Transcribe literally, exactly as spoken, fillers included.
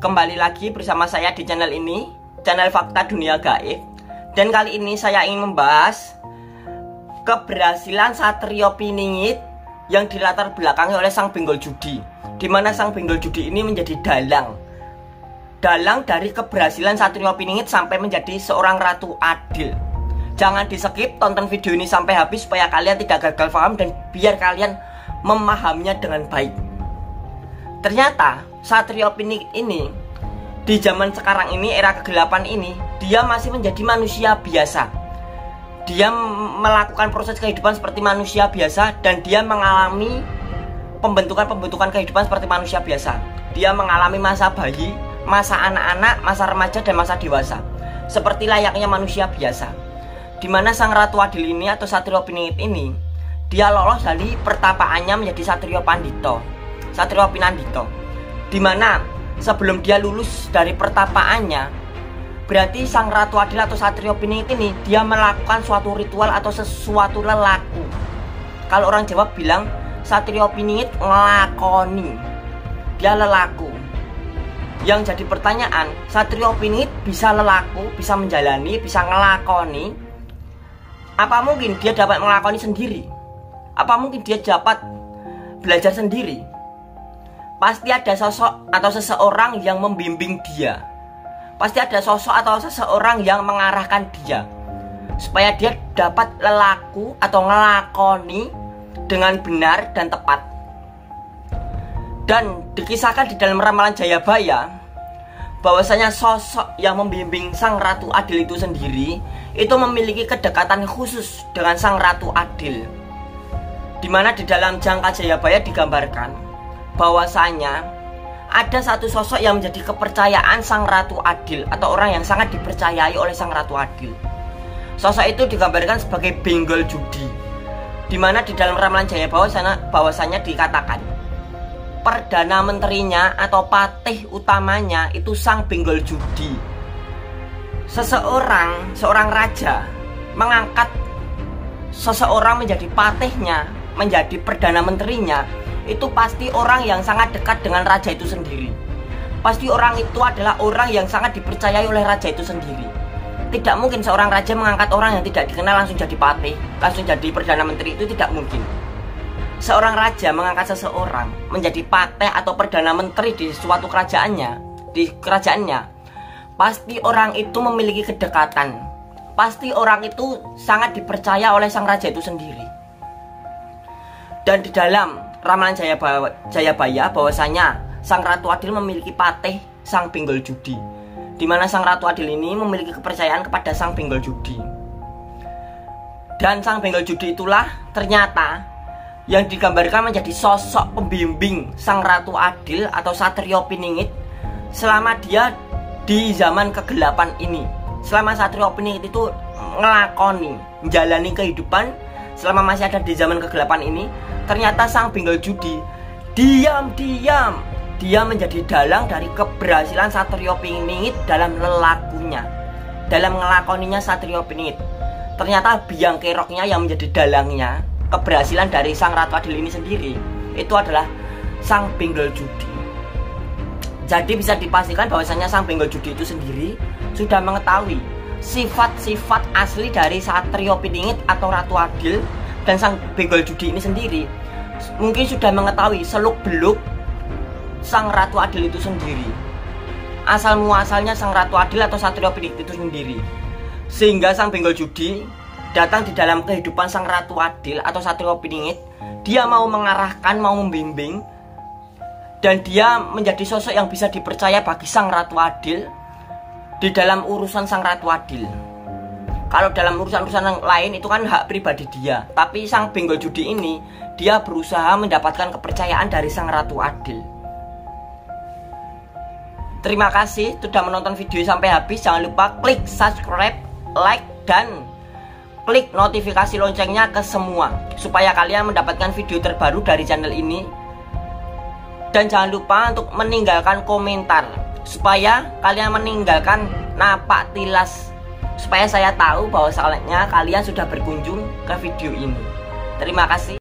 Kembali lagi bersama saya di channel ini, channel Fakta Dunia Gaib. Dan kali ini saya ingin membahas keberhasilan Satrio Piningit yang dilatar belakangi oleh sang benggol judi, di mana sang benggol judi ini menjadi dalang Dalang dari keberhasilan Satrio Piningit sampai menjadi seorang ratu adil. Jangan di skip, tonton video ini sampai habis supaya kalian tidak gagal paham dan biar kalian memahaminya dengan baik. Ternyata Satrio Piningit ini di zaman sekarang ini, era kegelapan ini, dia masih menjadi manusia biasa. Dia melakukan proses kehidupan seperti manusia biasa dan dia mengalami pembentukan-pembentukan kehidupan seperti manusia biasa. Dia mengalami masa bayi, masa anak-anak, masa remaja dan masa dewasa, seperti layaknya manusia biasa. Dimana sang Ratu Adil ini atau Satrio Piningit ini, dia lolos dari pertapaannya menjadi Satrio Pandito, Satrio Pinandito. Dimana sebelum dia lulus dari pertapaannya, berarti sang Ratu Adil atau Satrio Piningit ini dia melakukan suatu ritual atau sesuatu lelaku. Kalau orang Jawa bilang Satrio Piningit ngelakoni, dia lelaku. Yang jadi pertanyaan, Satrio Piningit bisa lelaku, bisa menjalani, bisa ngelakoni. Apa mungkin dia dapat ngelakoni sendiri? Apa mungkin dia dapat belajar sendiri? Pasti ada sosok atau seseorang yang membimbing dia. Pasti ada sosok atau seseorang yang mengarahkan dia supaya dia dapat lelaku atau ngelakoni dengan benar dan tepat. Dan dikisahkan di dalam ramalan Jayabaya bahwasanya sosok yang membimbing sang Ratu Adil itu sendiri itu memiliki kedekatan khusus dengan sang Ratu Adil, dimana di dalam Jangka Jayabaya digambarkan bahwasanya ada satu sosok yang menjadi kepercayaan sang Ratu Adil atau orang yang sangat dipercayai oleh sang Ratu Adil. Sosok itu digambarkan sebagai benggol judi, dimana di dalam ramalan Jayabaya bahwasanya dikatakan perdana menterinya atau patih utamanya itu sang benggol judi. Seseorang, seorang raja mengangkat seseorang menjadi patihnya, menjadi perdana menterinya, itu pasti orang yang sangat dekat dengan raja itu sendiri. Pasti orang itu adalah orang yang sangat dipercayai oleh raja itu sendiri. Tidak mungkin seorang raja mengangkat orang yang tidak dikenal langsung jadi patih, langsung jadi perdana menteri, itu tidak mungkin. Seorang raja mengangkat seseorang menjadi patih atau perdana menteri di suatu kerajaannya, di kerajaannya, pasti orang itu memiliki kedekatan. Pasti orang itu sangat dipercaya oleh sang raja itu sendiri. Dan di dalam ramalan Jayabaya, Jayabaya bahwasanya sang Ratu Adil memiliki patih sang benggol judi, dimana sang Ratu Adil ini memiliki kepercayaan kepada sang benggol judi. Dan sang benggol judi itulah ternyata yang digambarkan menjadi sosok pembimbing sang Ratu Adil atau Satrio Piningit selama dia di zaman kegelapan ini. Selama Satrio Piningit itu ngelakoni, menjalani kehidupan selama masih ada di zaman kegelapan ini, ternyata sang benggol judi diam-diam dia menjadi dalang dari keberhasilan Satrio Piningit dalam lelakunya, dalam ngelakoninya Satrio Piningit. Ternyata biang keroknya yang menjadi dalangnya keberhasilan dari sang Ratu Adil ini sendiri itu adalah sang benggol judi. Jadi bisa dipastikan bahwasanya sang benggol judi itu sendiri sudah mengetahui sifat-sifat asli dari Satrio Piningit atau Ratu Adil. Dan sang benggol judi ini sendiri mungkin sudah mengetahui seluk-beluk sang Ratu Adil itu sendiri, asal muasalnya sang Ratu Adil atau Satrio Piningit itu sendiri. Sehingga sang benggol judi datang di dalam kehidupan sang Ratu Adil atau Satrio Piningit. Dia mau mengarahkan, mau membimbing, dan dia menjadi sosok yang bisa dipercaya bagi sang Ratu Adil di dalam urusan sang Ratu Adil. Kalau dalam urusan-urusan yang lain itu kan hak pribadi dia, tapi sang benggol judi ini dia berusaha mendapatkan kepercayaan dari sang Ratu Adil. Terima kasih sudah menonton video sampai habis. Jangan lupa klik subscribe, like, dan klik notifikasi loncengnya ke semua supaya kalian mendapatkan video terbaru dari channel ini. Dan jangan lupa untuk meninggalkan komentar supaya kalian meninggalkan napak tilas, supaya saya tahu bahwa soalnya kalian sudah berkunjung ke video ini. Terima kasih.